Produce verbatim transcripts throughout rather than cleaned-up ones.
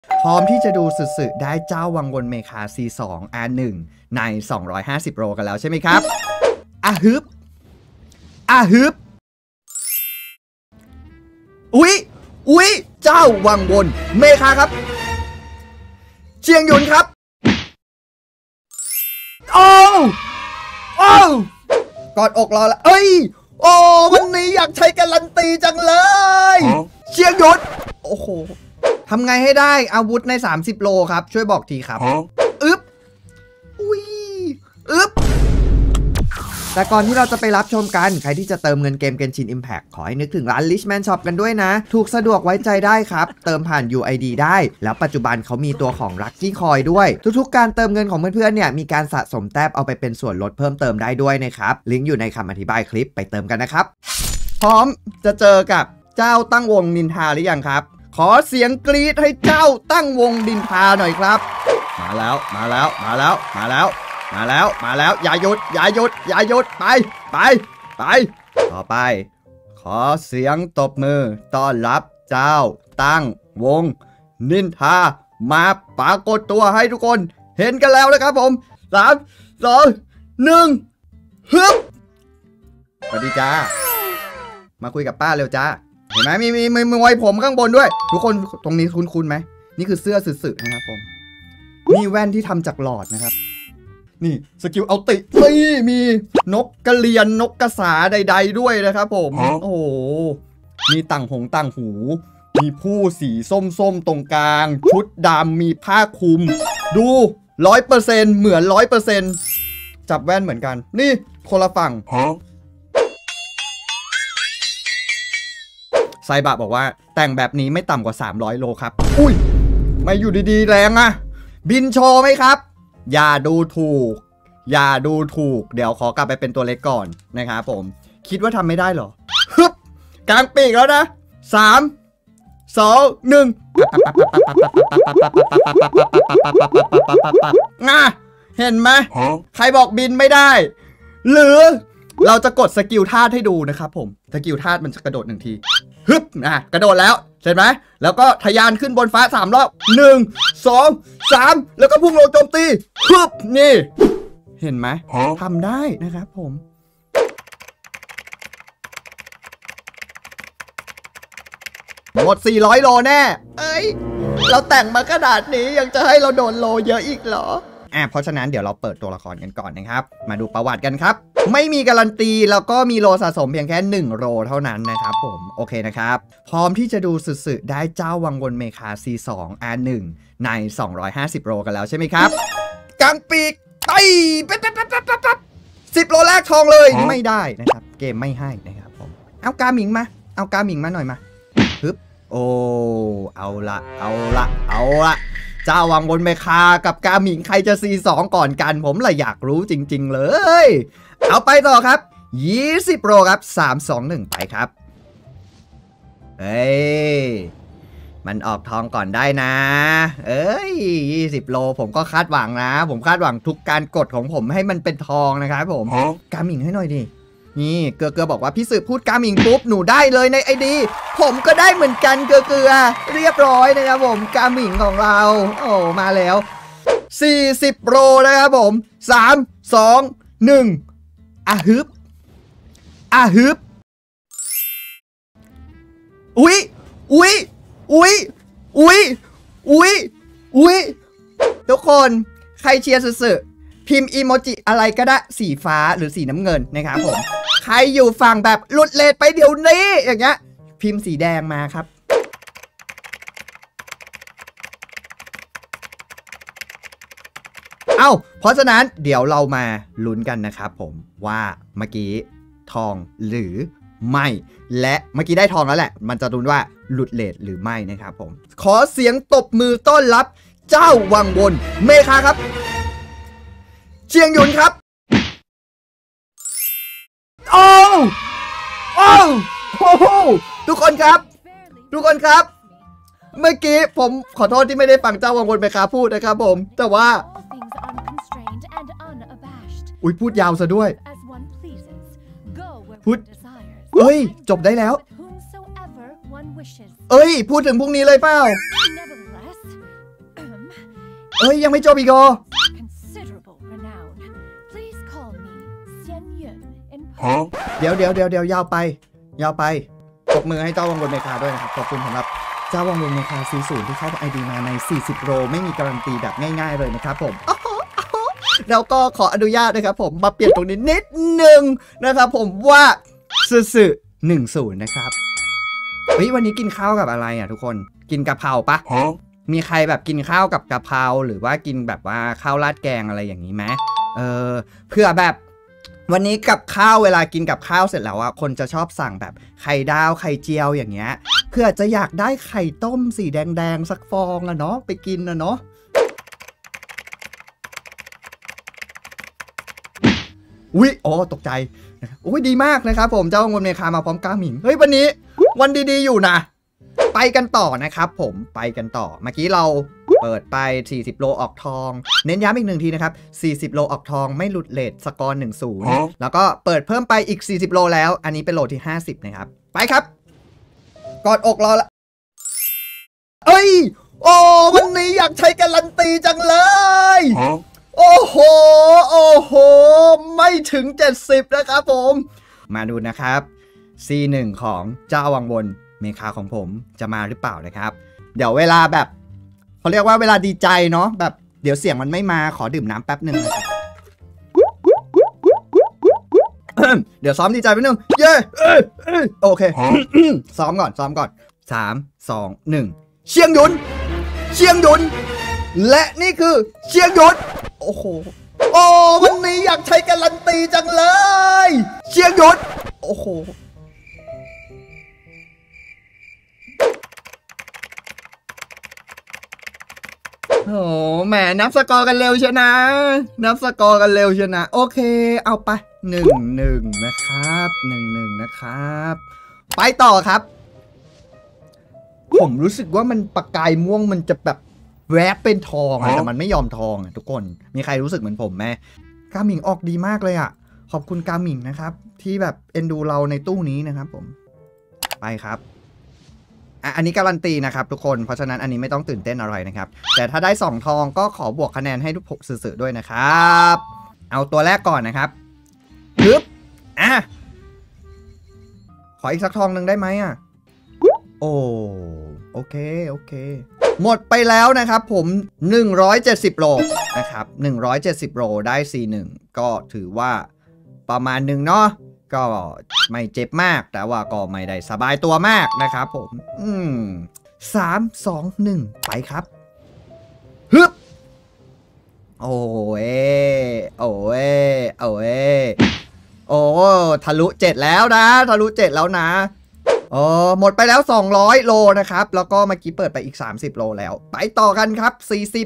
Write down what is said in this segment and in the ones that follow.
พร้อมที่จะดูสุดๆได้เจ้าวังวนเมคา ซี สอง อาร์ หนึ่ง ในสองร้อยห้าสิบโลกันแล้วใช่ไหมครับอะฮึบอะฮึบอุ๊ยอุ๊ยเจ้าวังวนเมคาครับเชียงหยุนครับโอ้โอ้กอดอกรอละเอ้ยโอ้วันนี้อยากใช้การันตีจังเลยเชียงหยุนโอ้โหทำไงให้ได้อาวุธในสามสิบโลครับช่วยบอกทีครับอึ๊บอุ้ยอึ๊บแต่ก่อนที่เราจะไปรับชมกันใครที่จะเติมเงินเกม Genshin Impact ขอให้นึกถึงร้าน Richman Shop กันด้วยนะถูกสะดวกไว้ใจได้ครับเติมผ่าน ยู ไอ ดี ได้แล้วปัจจุบันเขามีตัวของ Lucky Coin ด้วยทุกๆการเติมเงินของเพื่อนๆเนี่ยมีการสะสมแต้มเอาไปเป็นส่วนลดเพิ่มเติมได้ด้วยนะครับลิงก์อยู่ในคำอธิบายคลิปไปเติมกันนะครับพร้อมจะเจอกับเจ้าตั้งวงนินทาหรือยังครับขอเสียงกรี๊ดให้เจ้าตั้งวงนินทาหน่อยครับมาแล้วมาแล้วมาแล้วมาแล้วมาแล้วมาแล้วอย่าหยุดอย่าหยุดอย่าหยุดไปไปไปต่อไปขอเสียงตบมือต้อนรับเจ้าตั้งวงนินทามาปรากฏตัวให้ทุกคนเห็นกันแล้วนะครับผมสามสองหนึ่งฮึบสวัสดีจ้ามาคุยกับป้าเร็วจ้าเห็นไหมมีมีมีมวยผมข้างบนด้วยทุกคนตรงนี้คุ้นๆไหมนี่คือเสื้อสื่อๆนะครับผมนี่แว่นที่ทำจากหลอดนะครับนี่สกิลเอาตินี่มีนกกระเรียนนกกระสาใดๆด้วยนะครับผมโอ้โหมีต่างหงต่างหูมีผู้สีส้มๆตรงกลางชุดดำมีผ้าคลุมดูร้อยเปอร์เซ็นต์เหมือนร้อยเปอร์เซ็นต์จับแว่นเหมือนกันนี่คนละฝั่งไซบะบอกว่าแต่งแบบนี้ไม่ต่ำกว่าสามร้อยโลครับอุ้ยไม่อยู่ดีๆแรงอะบินโชว์ไหมครับอย่าดูถูกอย่าดูถูกเดี๋ยวขอกลับไปเป็นตัวเล็กก่อนนะครับผมคิดว่าทำไม่ได้เหรอฮึบกลางปีกแล้วนะสามสองหนึ่งง่าเห็นไหมใครบอกบินไม่ได้หรือเราจะกดสกิลธาตุให้ดูนะครับผมสกิลธาตุมันจะกระโดดหนึ่งทีฮึบอ่ะกระโดดแล้วเห็นไหมแล้วก็ทะยานขึ้นบนฟ้าสามรอบหนึ่งสองสามแล้วก็พุ่งลงโจมตีฮึบนี่เห็นไหมทำได้นะครับผมหมดสี่ร้อยโลแน่เอ้ยเราแต่งมาขนาดนี้ยังจะให้เราโดนโลเยอะอีกเหรออ่ะเพราะฉะนั้นเดี๋ยวเราเปิดตัวละครกันก่อนนะครับมาดูประวัติกันครับไม่มีการันตีแล้วก็มีโลสะสมเพียงแค่หนึ่งโลเท่านั้นนะครับผมโอเคนะครับพร้อมที่จะดูสุดๆได้เจ้าวังวนเมคา ซี สอง อาร์ หนึ่ง ในสองร้อยห้าสิบโลกันแล้วใช่ไหมครับกางปีกไปปั๊บปั๊บปั๊บปั๊บปั๊บสิบโลแรกทองเลยไม่ได้นะครับเกมไม่ให้นะครับผมเอากาหมิงมาเอากาหมิงมาหน่อยมาฮึบโอ้เอาละเอาละเอาละเจ้าวังวนเมคากับกาหมิงใครจะ ซี สอง ก่อนกันผมเลยอยากรู้จริงๆเลยเอาไปต่อครับยี่สิบโลครับสาม สอง หนึ่งไปครับเฮ้ยมันออกทองก่อนได้นะเอ้ยยี่สิบโลผมก็คาดหวังนะผมคาดหวังทุกการกดของผมให้มันเป็นทองนะครับผมกาหมิงให้หน่อยดินี่เกลือเกลือบอกว่าพี่สืบพูดกาหมิงปุ๊บหนูได้เลยในไอดีผมก็ได้เหมือนกันเกลือเกลือเรียบร้อยนะครับผมกาหมิงของเราโอ้มาแล้วสี่สิบโลนะครับผมสาม สอง หนึ่งอะฮึบอะฮึบอุ๊ยอุ๊ยอุ๊ยอุ๊ยอุ๊ยอุ๊ยทุกคนใครเชียร์สุดๆพิมพ์อีโมจิอะไรก็ได้สีฟ้าหรือสีน้ำเงินนะครับผมใครอยู่ฝั่งแบบหลุดเลทไปเดี๋ยวนี้อย่างเงี้ยพิมพ์สีแดงมาครับเอ้าเพราะฉะนั้นเดี๋ยวเรามาลุ้นกันนะครับผมว่าเมื่อกี้ทองหรือไม่และเมื่อกี้ได้ทองแล้วแหละมันจะลุ้นว่าหลุดเลทหรือไม่นะครับผมขอเสียงตบมือต้อนรับเจ้าวังวนเมคาครับเชียงหยุนครับโอ้โอ้โอ้ทุกคนครับทุกคนครับเมื่อกี้ผมขอโทษที่ไม่ได้ฟังเจ้าวังวนเมคาพูดนะครับผมแต่ว่าอุ้ยพูดยาวซะด้วยพูดเอ้ยจบได้แล้วเอ้ยพูดถึงพรุ่งนี้เลยเปล่าเอ้ยยังไม่จบอีกเหรอเดี๋ยวเดี๋ยวเดี๋ยวเดี๋ยวยาวไปยาวไปปรบมือให้เจ้าวังวนเมคาด้วยนะครับขอบคุณสำหรับเจ้าวังวนเมคาซีศูนย์ที่เข้าไอดีมาในสี่สิบโลไม่มีการันตีแบบง่ายๆเลยนะครับผมแล้วก็ขออนุญาตนะครับผมมาเปลี่ยนตรงนี้นิดนึงนะครับผมว่าสื่อหนึ่งศูนย์นะครับเฮ้ยวันนี้กินข้าวกับอะไรอ่ะทุกคนกินกะเพราปะมีใครแบบกินข้าวกับกะเพราหรือว่ากินแบบว่าข้าวราดแกงอะไรอย่างนี้ไหมเออเพื่อแบบวันนี้กับข้าวเวลากินกับข้าวเสร็จแล้วอ่ะคนจะชอบสั่งแบบไข่ดาวไข่เจียวอย่างเงี้ยเพื่อจะอยากได้ไข่ต้มสีแดงๆสักฟองอะเนาะไปกินอะเนาะอุ้ยโอ้ตกใจอุ้ยดีมากนะครับผมเจ้าวังวนเมคามาพร้อมก้าหมิงเฮ้ยวันนี้วันดีๆอยู่นะไปกันต่อนะครับผมไปกันต่อเมื่อกี้เราเปิดไปสี่สิบโลออกทองเน้นย้ำอีกหนึ่งทีนะครับสี่สิบโลออกทองไม่หลุดเลทสกอร์หนึ่งศูนย์แล้วก็เปิดเพิ่มไปอีกสี่สิบโลแล้วอันนี้เป็นโลที่ห้าสิบนะครับไปครับกอดอกรอละเอ้ยโอ้วันนี้อยากใช้การันตีจังเลยโอ้โหโอ้โหไม่ถึงเจ็ดสิบนะครับผมมาดูนะครับ ซี หนึ่ง ของเจ้าวังวนเมคาของผมจะมาหรือเปล่านะครับเดี๋ยวเวลาแบบเขาเรียกว่าเวลาดีใจเนาะแบบเดี๋ยวเสียงมันไม่มาขอดื่มน้ำแป๊บหนึ่งนะครับเดี๋ยวซ้อมดีใจแป๊บนึงเย้โอเคซ้อมก่อนซ้อมก่อนสาม สอง หนึ่งเชียงหยุนเชียงหยุนและนี่คือเชียงหยุนโอ้โหโอ้วันนี้อยากใช้การันตีจังเลยเชียงหยุนโอ้โหโอ้แหมนับสกอร์กันเร็วชนะนับสกอร์กันเร็วชนะโอเคเอาไปหนึ่งหนึ่งนะครับหนึ่งหนึ่งนะครับไปต่อครับผมรู้สึกว่ามันประกายม่วงมันจะแบบแวบเป็นทองอะแต่มันไม่ยอมทองอะทุกคนมีใครรู้สึกเหมือนผมไหมกาหมิงออกดีมากเลยอะขอบคุณกาหมิงนะครับที่แบบเอ็นดูเราในตู้นี้นะครับผมไปครับอันนี้การันตีนะครับทุกคนเพราะฉะนั้นอันนี้ไม่ต้องตื่นเต้นอะไรนะครับแต่ถ้าได้สองทองก็ขอบวกคะแนนให้ทุกผมสื่อๆด้วยนะครับเอาตัวแรกก่อนนะครับปึ๊บอ่ะขออีกสักทองหนึ่งได้ไหมอ่ะโอ้โอเคโอเคหมดไปแล้วนะครับผมหนึ่งร้อยเจ็ดสิบโลนะครับหนึ่งร้อยเจ็ดสิบโลได้ ซี หนึ่ง ก็ถือว่าประมาณหนึ่งเนาะก็ไม่เจ็บมากแต่ว่าก็ไม่ได้สบายตัวมากนะครับผมอืมสาม สอง หนึ่งไปครับฮึบโอ้เอโอ้เอโอ้เอโอ้ทะลุเจ็ดแล้วนะทะลุเจ็ดแล้วนะโอ้หมดไปแล้วสองร้อยโลนะครับแล้วก็เมื่อกี้เปิดไปอีกสามสิบโลแล้วไปต่อกันครับสี่สิบ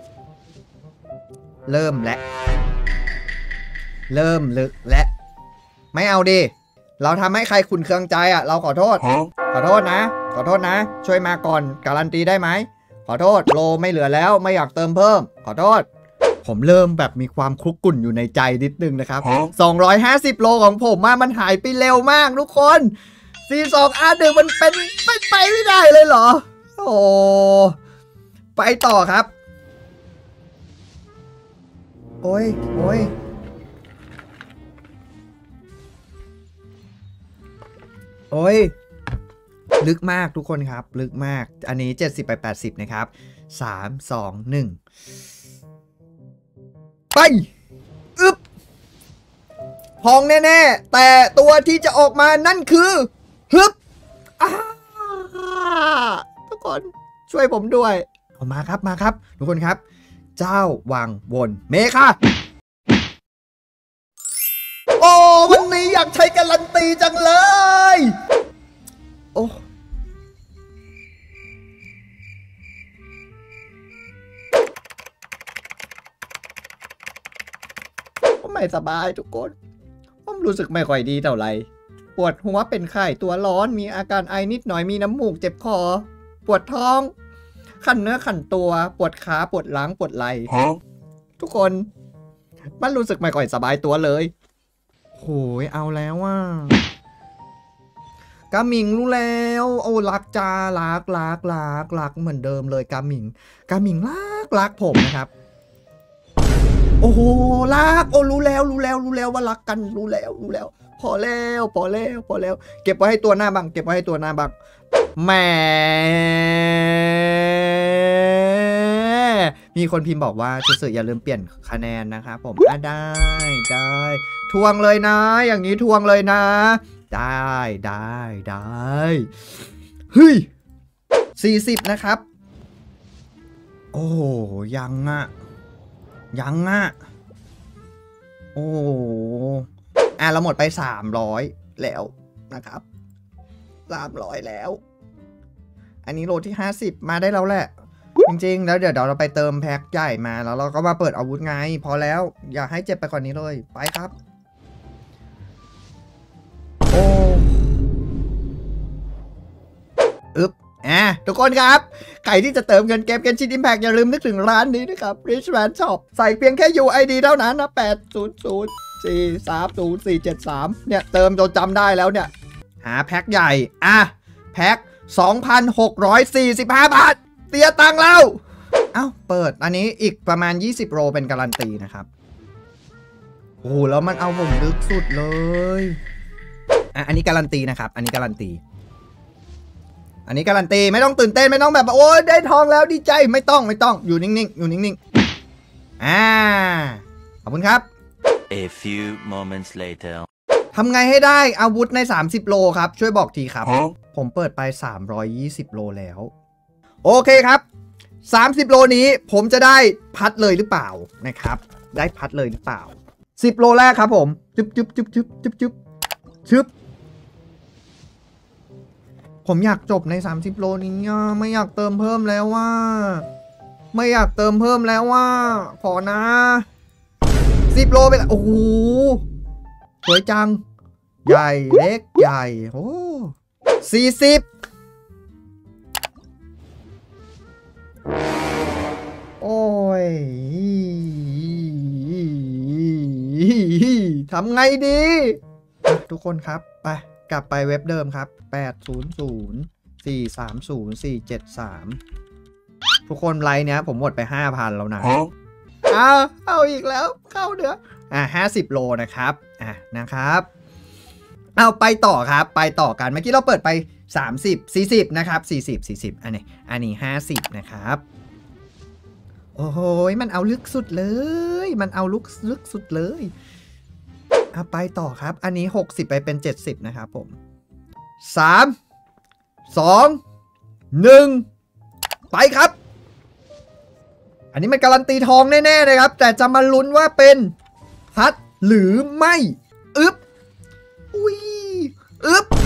เริ่มและเริ่มลึกและไม่เอาดิเราทำให้ใครขุ่นเคืองใจอ่ะเราขอโทษขอโทษนะขอโทษนะช่วยมาก่อนการันตีได้ไหมขอโทษโลไม่เหลือแล้วไม่อยากเติมเพิ่มขอโทษผมเริ่มแบบมีความคลุกกุ่นอยู่ในใจนิดนึงนะครับสองร้อยห้าสิบโลของผมมามันหายไปเร็วมากทุกคนซี สอง อาร์ หนึ่งมันเป็นไปไปไม่ได้เลยเหรอโอ้ไปต่อครับโอ้ยโอ้ยโอ้ยลึกมากทุกคนครับลึกมากอันนี้เจ็ดสิบไปแปดสิบนะครับสาม สอง หนึ่งไปอึบพองแน่ๆแต่ตัวที่จะออกมานั่นคือฮึบทุกคนช่วยผมด้วยเอามาครับมาครับทุกคนครับเจ้าวังวนเมคาโอ้วันนี้อยากใช้การันตีจังเลยโอ้ไม่สบายทุกคนผมรู้สึกไม่ค่อยดีเท่าไหร่ปวดหัวเป็นไข้ตัวร้อนมีอาการไอนิดหน่อยมีน้ำมูกเจ็บคอปวดท้องขันเนื้อขันตัวปวดขาปวดหลังปวดไหล่ทุกคนมันรู้สึกไม่ค่อยสบายตัวเลยโหยเอาแล้วว่ากาหมิงรู้แล้วโอ้รักจ้ารักรักรักรักเหมือนเดิมเลยกาหมิงกาหมิงรักรักผมนะครับโอ้โหรักโอ้รู้แล้วรู้แล้วรู้แล้วว่ารักกันรู้แล้วรู้แล้วพอแล้วพอแล้วพอแล้วเก็บไว้ให้ตัวหน้าบังเก็บไว้ให้ตัวหน้าบังแหมมีคนพิมพ์บอกว่าสื่ออย่าลืมเปลี่ยนคะแนนนะครับผมอ่ะได้ได้ทวงเลยนะอย่างนี้ทวงเลยนะได้ได้ได้เฮ้ยสี่สิบนะครับโอ้ยังอ่ะยังอ่ะโอ้อ่ะเราหมดไปสามร้อยแล้วนะครับสามร้อยแล้วอันนี้โลที่ห้าสิบมาได้แล้วแหละจริงๆแล้วเดี๋ยวเราไปเติมแพ็คใหญ่มาแล้วเราก็มาเปิดอาวุธไงพอแล้วอย่าให้เจ็บไปกว่านี้เลยไปครับโอ้อึ๊บอ่ะทุกคนครับใครที่จะเติมเงินเกม Genshin Impact อย่าลืมนึกถึงร้านนี้นะครับ Richman Shop ใส่เพียงแค่ ยู ไอ ดี เท่านั้นนะแปด ศูนย์ ศูนย์ สี่ สาม ศูนย์ สี่ เจ็ด สามเนี่ยเติมจนจำได้แล้วเนี่ยหาแพ็คใหญ่อ่ะแพ็ค สองพันหกร้อยสี่สิบห้า บาทเตียตังแล้วเอ้าเปิดอันนี้อีกประมาณยี่สิบโลเป็นการันตีนะครับโอ้แล้วมันเอาผมลึกสุดเลยอ่ะอันนี้การันตีนะครับอันนี้การันตีอันนี้การันตีไม่ต้องตื่นเต้นไม่ต้องแบบโอ้ยได้ทองแล้วดีใจไม่ต้องไม่ต้องอยู่นิ่งๆอยู่นิ่งๆอ่าขอบคุณครับ A few moments later ทำไงให้ได้อาวุธในสามสิบโลครับช่วยบอกทีครับ huh? ผมเปิดไปสามร้อยยี่สิบโลแล้วโอเคครับสามสิบโลนี้ผมจะได้พัดเลยหรือเปล่านะครับได้พัดเลยหรือเปล่าสิบโลแรกครับผมจุ๊บจุ๊บจุ๊บจุ๊บจุ๊บจุ๊บชึบผมอยากจบในสามสิบโลนี้ไม่อยากเติมเพิ่มแล้วว่าไม่อยากเติมเพิ่มแล้วว่าขอนะสิบโลไปละโอ้โหสวยจังใหญ่เล็กใหญ่โอ้สี่สิบโอ้ยทำไงดีทุกคนครับไปกลับไปเว็บเดิมครับแปด ศูนย์ ศูนย์ สี่ สาม ศูนย์ สี่ เจ็ด สามทุกคนไลน์เนี้ยผมหมดไป ห้าพัน แล้วนะเอาเอาอีกแล้วเข้าเดืออ่ะห้าสิบโลนะครับอ่ะนะครับเอาไปต่อครับไปต่อกันเมื่อกี้เราเปิดไปสามสิบ สี่สิบนะครับสี่สิบ สี่สิบอันนี้อันนี้ห้าสิบนะครับโอ้โหมันเอาลึกสุดเลยมันเอาลึกลึกสุดเลยเอาไปต่อครับอันนี้หกสิบไปเป็นเจ็ดสิบนะครับผมสาม สอง หนึ่งไปครับอันนี้มันการันตีทองแน่ๆเลยครับแต่จะมาลุ้นว่าเป็นพัดหรือไม่อึ๊บอุ้ยอึ๊บ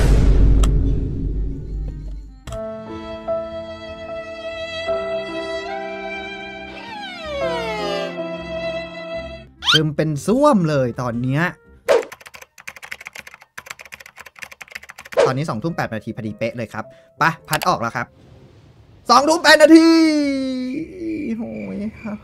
เติมเป็นส้วมเลยตอนเนี้ยตอนนี้สองทุ่มแปดนาทีพอดีเป๊ะเลยครับไปพัดออกแล้วครับสองทุ่มแปดนาทีโอ้ยครับ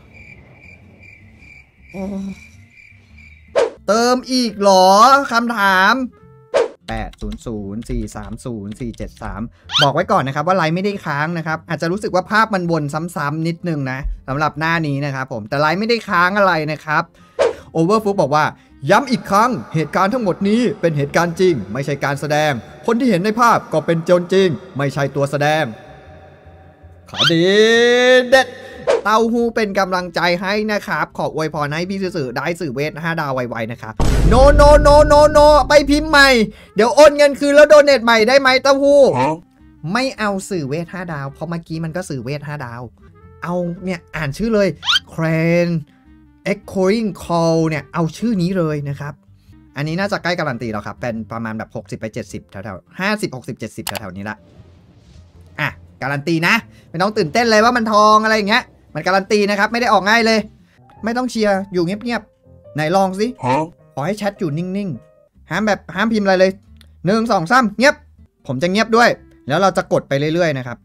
เติมอีกหรอคำถามแปด ศูนย์ ศูนย์ สี่ สาม ศูนย์ สี่ เจ็ด สามบอกไว้ก่อนนะครับว่าไลฟ์ไม่ได้ค้างนะครับอาจจะรู้สึกว่าภาพมันวนซ้ำๆนิดนึงนะสำหรับหน้านี้นะครับผมแต่ไลฟ์ไม่ได้ค้างอะไรนะครับโอเวอร์ฟุกบอกว่าย้ำอีกครั้งเหตุการณ์ทั้งหมดนี้เป็นเหตุการณ์จริงไม่ใช่การแสดงคนที่เห็นในภาพก็เป็นโจรจริงไม่ใช่ตัวแสดงขอดีเด็ดเต้าหู้เป็นกำลังใจให้นะครับขออวยพรให้พี่สื่อได้สื่อเวทห้าดาวไวๆนะครับโนโนโนโนโนไปพิมพ์ใหม่เดี๋ยวโอนเงินคืนแล้วโดเนทใหม่ได้ไหมเต้าหู้ไม่เอาสื่อเวทห้าดาวเพราะเมื่อกี้มันก็สื่อเวทห้าดาวเอาเนี่ยอ่านชื่อเลยแครนEchoing Call เนี่ยเอาชื่อนี้เลยนะครับอันนี้น่าจะใกล้การันตีแล้วครับเป็นประมาณแบบหกสิบไปเจ็ดสิบแถวๆห้าสิบ หกสิบ เจ็ดสิบแถวๆนี้ละอ่ะการันตีนะไม่ต้องตื่นเต้นเลยว่ามันทองอะไรอย่างเงี้ยมันการันตีนะครับไม่ได้ออกง่ายเลยไม่ต้องเชียร์อยู่เงียบๆไหนลองสิขอให้แชทอยู่นิ่งๆห้ามแบบห้ามพิมพ์อะไรเลยหนึ่ง สอง สามเงียบผมจะเงียบด้วยแล้วเราจะกดไปเรื่อยๆนะครับ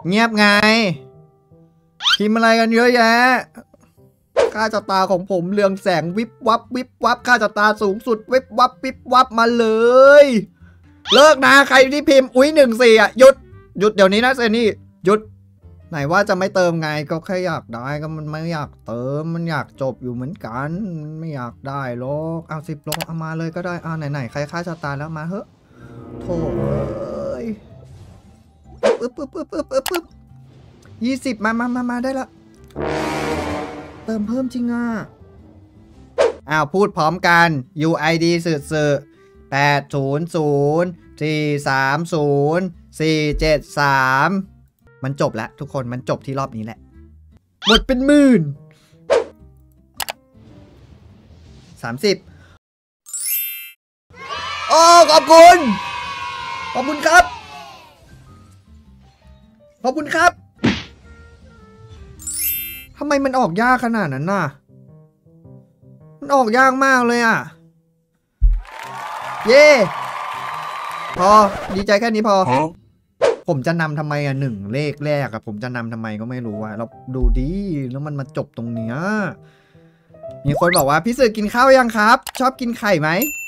เงียบไงพิมพ์อะไรกันเยอะแยะค่าชะตาของผมเรืองแสงวิบวับวิบวับค่าชะตาสูงสุดวิบวับวิบวับมาเลยเลิกนะใครที่พิมพ์อุ้ยหนึ่งสี่อ่ะหยุดหยุดเดี๋ยวนี้นะเซนี่หยุดไหนว่าจะไม่เติมไงก็แค่อยากได้ก็มันไม่อยากเติมมันอยากจบอยู่เหมือนกันไม่อยากได้หรอกเอาสิบโลเอามาเลยก็ได้เอาไหนๆใครค่าชะตาแล้วมาเฮ้โถ่เอ้ยปึ๊บปึ๊บปึ๊บปึ๊บปึ๊บปึ๊บยี่สิบมามามามาได้ละเติมเพิ่มจริงอ่ะอ้าวพูดพร้อมกัน ยู ไอ ดี สื่อสื่อแปดศูนย์ศูนย์สี่สามศูนย์สี่เจ็ดสามมันจบแล้วทุกคนมันจบที่รอบนี้แหละหมดเป็นหมื่นสามสิบโอ้ขอบคุณขอบคุณครับขอบคุณครับทำไมมันออกยากขนาดนั้นน่ะมันออกยากมากเลยอ่ะเย่พอดีใจแค่นี้พอผมจะนำทำไมอ่ะหนึ่งเลขแรกอะผมจะนำทำไมก็ไม่รู้อ่ะเราดูดีแล้วมันมาจบตรงเนี้ยมีคนบอกว่าพี่สื่อกินข้าวยังครับชอบกินไข่ไหม